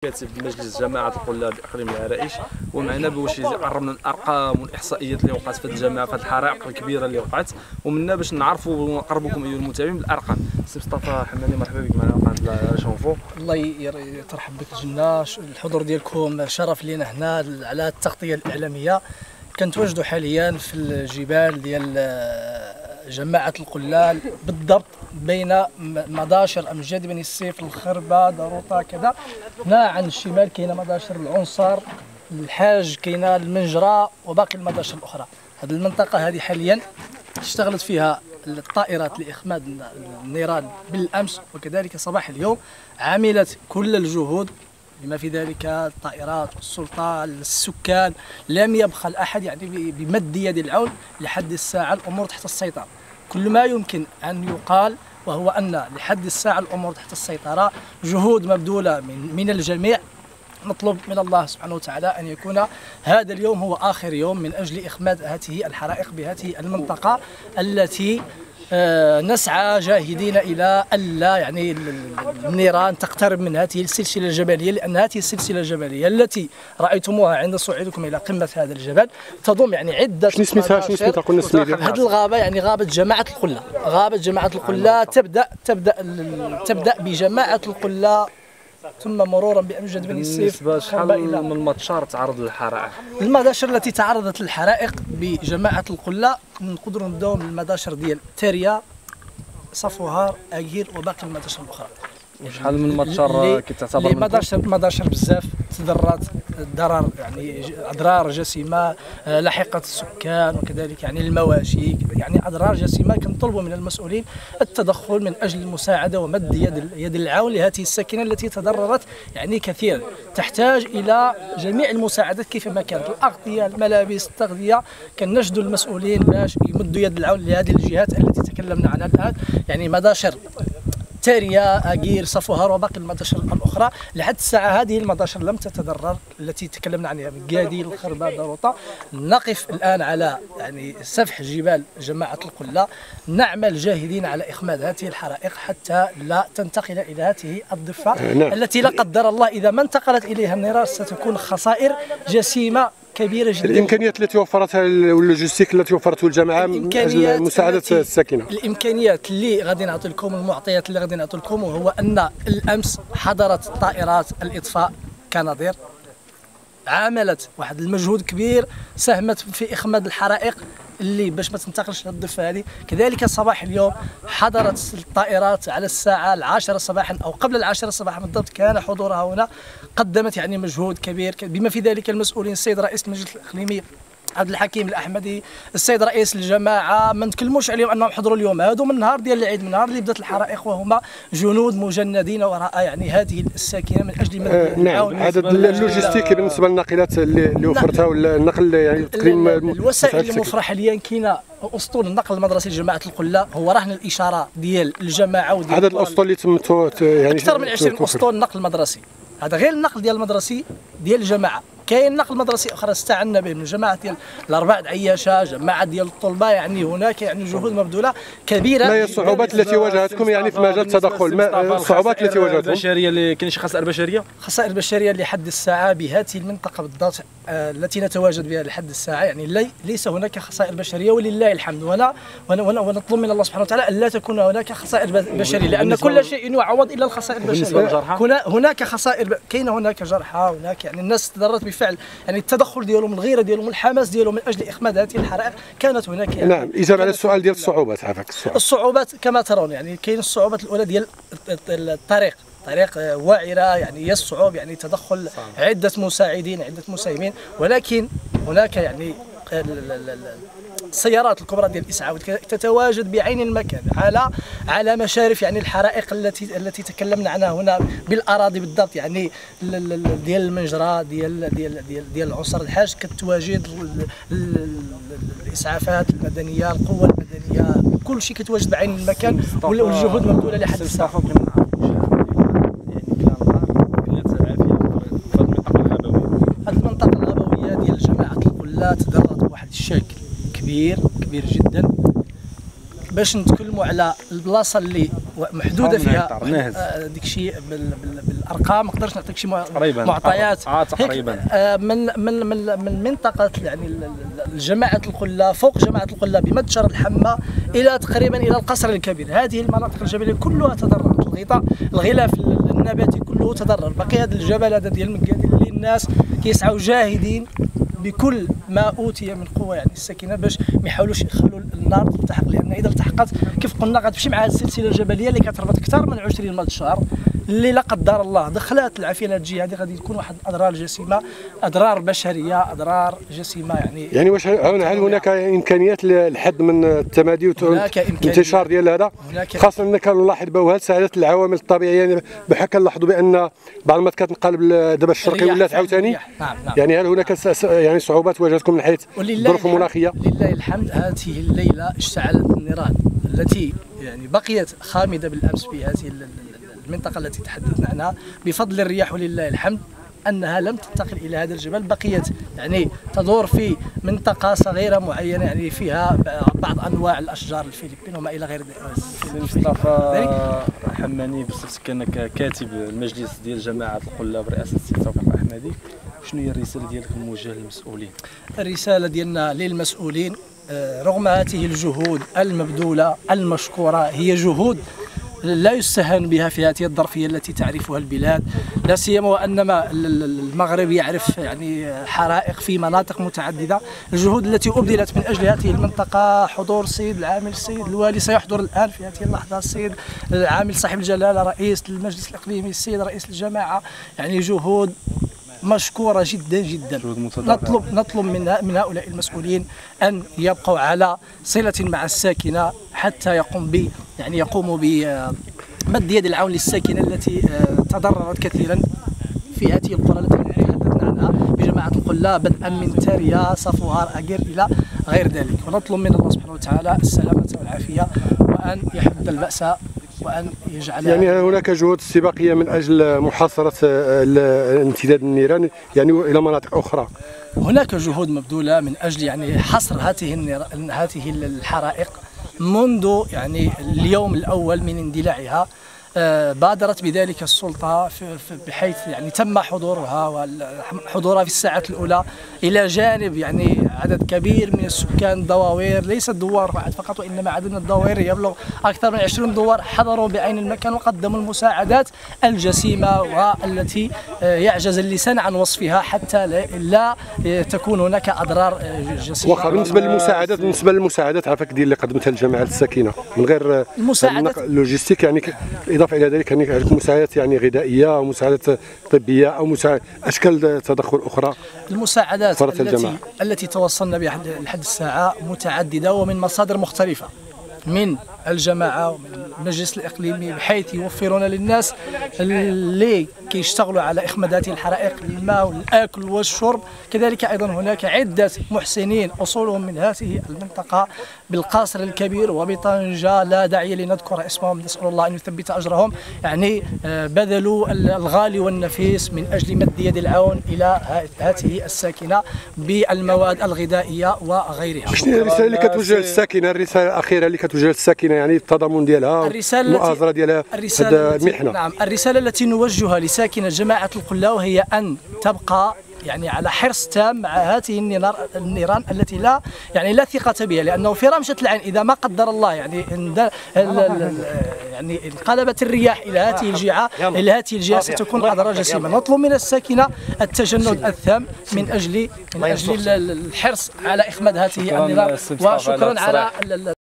كاتب مجلس جماعة القلة بإقليم العرائش، ومعنا باش عرفنا الأرقام والإحصائيات اللي وقعت في هذه الجماعة، في هذه الحرائق الكبيرة اللي وقعت، ومنا باش نعرفوا ونقربكم أيها المتابعين بالأرقام. سي مصطفى حماني، مرحبا بك معنا قناة شونفو. الله يرحب بك الجنة، الحضور ديالكم شرف لينا هنا على التغطية الإعلامية. كنتواجدوا حاليا في الجبال ديال جماعة القلال، بالضبط بين مداشر أمجاد بني السيف، الخربة، داروطة كذا. هنا عن الشمال كاينه مداشر العنصر، الحاج، كاينه المنجرة، وباقي المداشر الأخرى. هذه المنطقة هذه حاليا اشتغلت فيها الطائرات لإخماد النيران بالأمس وكذلك صباح اليوم، عملت كل الجهود بما في ذلك الطائرات والسلطة السكان، لم يبخل أحد يعني بمد يد العون. لحد الساعة الأمور تحت السيطرة، كل ما يمكن أن يقال وهو أن لحد الساعة الأمور تحت السيطرة، جهود مبذولة من الجميع. نطلب من الله سبحانه وتعالى أن يكون هذا اليوم هو آخر يوم من أجل إخماد هذه الحرائق بهذه المنطقة التي نسعى جاهدين إلى ألا يعني النيران تقترب من هذه السلسلة الجبلية، لأن هذه السلسلة الجبلية التي رأيتموها عند صعودكم إلى قمة هذا الجبل تضم يعني عدة شنو سميتها قلنا سميتها هذه الغابة، يعني غابة جماعة القلة. غابة جماعة القلة تبدأ بجماعة القلة ثم مرورا بأمجد بني السيف. شحال من مدشر تعرض للحرائق؟ المداشر التي تعرضت للحرائق بجماعة القلة نقدروا نبداو من المداشر ديال تاريا، صفوهار، أكير، وباقي المداشر الأخرى. شحال من مدشر كتعتبر مداشر بزاف تضررت ضرر يعني اضرار جسيمه لحقت السكان وكذلك يعني المواشي، يعني اضرار جسيمه. كنطلبوا من المسؤولين التدخل من اجل المساعده ومد يد العون لهذه الساكنه التي تضررت يعني كثيرا، تحتاج الى جميع المساعدات كيفما كانت، الاغطيه، الملابس، التغذيه. كنجدوا المسؤولين باش يمدوا يد العون لهذه الجهات التي تكلمنا عنها الان، يعني مداشر تاريا، أكير، صفوهار، وباقي المداشر الأخرى. لحد الساعة هذه المداشر لم تتضرر التي تكلمنا عنها من قاديل، الخربة، داروطة. نقف الآن على يعني سفح جبال جماعة القلة، نعمل جاهدين على إخماد هذه الحرائق حتى لا تنتقل إلى هذه الضفة التي لا قدر الله إذا ما انتقلت إليها النيران ستكون خسائر جسيمة كبيرة جدا. الإمكانيات التي وفرتها واللوجستيك التي وفرته الجماعة من أجل مساعدة الساكنة، الإمكانيات اللي غادي نعطي لكم، المعطيات اللي غادي نعطي لكم، وهو أن الأمس حضرت طائرات الإطفاء كنظير، عملت واحد المجهود كبير، ساهمت في إخماد الحرائق اللي باش ما تنتقلش للضفة هذه. كذلك صباح اليوم حضرت الطائرات على الساعة 10 صباحا أو قبل 10 صباحا بالضبط، كان حضورها هنا، قدمت يعني مجهود كبير بما في ذلك المسؤولين، السيد رئيس المجلس الإقليمي عبد الحكيم الأحمدي، السيد رئيس الجماعة، ما نتكلموش عليهم أنهم حضروا اليوم، هادو من نهار ديال العيد، من نهار اللي بدات الحرائق، وهما جنود مجندين وراء يعني هذه الساكنة من أجل نعم. هذا اللوجستيك بالنسبة للناقلات اللي وفرتها ولا النقل يعني تقريبا الوسائل الموفرة حاليا كاينه اسطول النقل المدرسي لجماعة القلة، هو رهن الإشارة ديال الجماعة وديال عدد الأسطول اللي تم يعني أكثر من 20 أسطول نقل مدرسي. هذا غير النقل ديال المدرسي ديال الجماعة، كاين نقل مدرسي اخرى استعنا به من جماعه ديال الاربع عياشه، جماعه ديال الطلبه. يعني هناك يعني جهود مبذوله كبيره. ما هي الصعوبات التي واجهتكم يعني في مجال التدخل؟ ما الصعوبات التي واجهتكم؟ البشريه اللي كاين شي خسائر بشريه؟ خسائر بشريه لحد الساعه بهذه المنطقه بالضبط التي نتواجد بها لحد الساعه يعني ليس هناك خسائر بشريه ولله الحمد. ونطلب من الله سبحانه وتعالى الا تكون هناك خسائر بشريه، لان كل شيء يعوض الا الخسائر البشريه. هناك خسائر، كاين هناك جرحى، هناك يعني الناس تضررت بالفعل، يعني التدخل ديالهم، الغيره ديالهم، الحماس ديالهم من اجل اخماد هذه الحرائق كانت هناك. يعني نعم. اجابه على السؤال ديال الصعوبات، عافاك. الصعوبات كما ترون يعني كاين الصعوبات الاولى ديال الطريق، طريق واعره، يعني يصعب يعني تدخل عده مساعدين، عده مساهمين، ولكن هناك يعني السيارات الكبرى ديال الاسعاف تتواجد بعين المكان على مشارف يعني الحرائق التي تكلمنا عنها هنا بالاراضي بالضبط، يعني ديال المنجرة، ديال العنصر الحاج، كتواجد الاسعافات المدنيه، القوه المدنيه، كل شيء كتواجد بعين المكان، والجهود مبذوله لحد الساعه. هذه المنطقه الغابويه ديال جماعه القلة تضررت بواحد الشكل كبير جدا. باش نتكلموا على البلاصه اللي محدوده فيها ديك الشيء الارقام، ما نقدرش نعطيك شي معطيات تقريبا من منطقه يعني جماعه القله، فوق جماعه القله بمد شر الحمه الى تقريبا الى القصر الكبير. هذه المناطق الجبليه كلها تضررت، الغلاف النباتي كله تضرر. باقي هذا الجبل هذا ديال المكادير اللي الناس كيسعوا جاهدين بكل ما اوتي من قوه يعني الساكنه باش ما يحاولوش يخلوا النار تلتحق، لان اذا التحقت كيف قلنا غتمشي مع هذه السلسله الجبليه اللي كتربط اكثر من 20 مال الشهر، اللي لا قدر الله دخلت العافيه الجهه هذه غادي تكون واحد الاضرار جسيمه، اضرار بشريه، اضرار جسيمه. يعني واش هل هناك امكانيات للحد من التمادي والانتشار ديال هذا؟ خاصه ان كنلاحظ بها ساعدت العوامل الطبيعيه، يعني بحال كنلاحظوا بان بعض المرات كتنقلب دابا الشرقي ولات عاوتاني. نعم. يعني هل هناك يعني صعوبات واجهتكم من حيث الظروف المناخيه؟ لله الحمد هذه الليله اشتعلت النيران التي يعني بقيت خامده بالامس في هذه المنطقه التي تحدثنا عنها بفضل الرياح ولله الحمد انها لم تنتقل الى هذا الجبل، بقيت يعني تدور في منطقه صغيره معينه يعني فيها بعض انواع الاشجار الفلبين وما الى غير ذلك. مصطفى حماني بصفتك انك كاتب المجلس ديال جماعه القله برئاسه السي توفيق احمدي، شنو هي الرساله ديالك الموجهه للمسؤولين؟ الرساله ديالنا للمسؤولين رغم هذه الجهود المبذوله المشكوره، هي جهود لا يستهان بها في هذه الظرفيه التي تعرفها البلاد، لا سيما وانما المغرب يعرف يعني حرائق في مناطق متعدده. الجهود التي ابذلت من اجل هذه المنطقه، حضور السيد العامل السيد الوالي، سيحضر الان في هذه اللحظه السيد العامل صاحب الجلاله رئيس المجلس الاقليمي، السيد رئيس الجماعه، يعني جهود مشكورة جدا جدا. نطلب من هؤلاء المسؤولين أن يبقوا على صلة مع الساكنة حتى يقوموا بمد يد العون للساكنة التي تضررت كثيرا في هذه القرى التي تحدثنا عنها بجماعة القلة، بدءا من تاريا، صفوهار، أقير إلى غير ذلك. ونطلب من الله سبحانه وتعالى السلامة والعافية، وأن يحد البأس وأن يجعل يعني هناك جهود استباقية من أجل محاصرة امتداد النيران يعني إلى مناطق أخرى. هناك جهود مبذولة من أجل يعني حصر هذه الحرائق منذ يعني اليوم الأول من اندلاعها. بادرت بذلك السلطة بحيث يعني تم حضورها في الساعات الأولى، إلى جانب يعني عدد كبير من السكان الدواوير، ليس الدوار واحد فقط وإنما عدد من الدواوير يبلغ أكثر من 20 دوار، حضروا بعين المكان وقدموا المساعدات الجسيمة والتي يعجز اللسان عن وصفها حتى لا تكون هناك أضرار جسيمة. واخا بالنسبة للمساعدات عافاك ديال اللي قدمتها الجماعة الساكنة من غير المساعدات اللوجستيك، يعني إضافة إلى ذلك يعني مساعدات يعني غذائية أو مساعدات طبية أو أشكال تدخل أخرى؟ المساعدات التي توصلنا بها لحد الساعة متعددة ومن مصادر مختلفة، من الجماعة ومن المجلس الإقليمي، بحيث يوفرون للناس اللي كيشتغلوا على إخماد هذه الحرائق الماء والأكل والشرب. كذلك أيضا هناك عدة محسنين أصولهم من هذه المنطقة بالقصر الكبير وبطنجة، لا داعي لنذكر اسمهم، نسأل الله أن يثبت أجرهم، يعني بذلوا الغالي والنفيس من أجل مد يد العون إلى هذه الساكنة بالمواد الغذائية وغيرها. شنو الرسالة اللي كتوجه للساكنة، الرسالة الأخيرة اللي كتوجه للساكنة يعني التضامن ديالها المؤازرة ديالها هذه المحنة؟ نعم، الرسالة التي نوجهها لساكنة جماعة القلة وهي أن تبقى يعني على حرص تام مع هذه النيران التي لا ثقة بها، لأنه في رمشة العين إذا ما قدر الله يعني انقلبت الرياح إلى هذه الجهة ستكون أضرار جسيمة. نطلب من الساكنة التجند التام من أجل الحرص على إخماد هذه النيران. وشكرا على